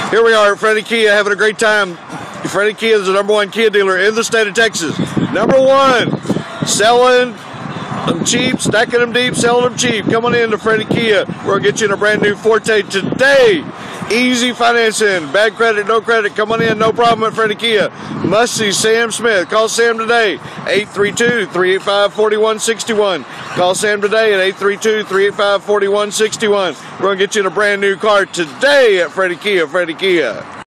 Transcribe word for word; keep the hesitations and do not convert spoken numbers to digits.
Here we are at Fredy Kia having a great time. Fredy Kia is the number one Kia dealer in the state of Texas. Number one, selling them cheap, stacking them deep, selling them cheap. Come on in to Fredy Kia. We're going to get you in a brand new Forte today. Easy financing, bad credit, no credit. Come on in, no problem at Fredy Kia. Must see Sam Smith. Call Sam today, eight three two, three eight five, four one six one. Call Sam today at eight three two, three eight five, four one six one. We're going to get you in a brand new car today at Fredy Kia, Fredy Kia.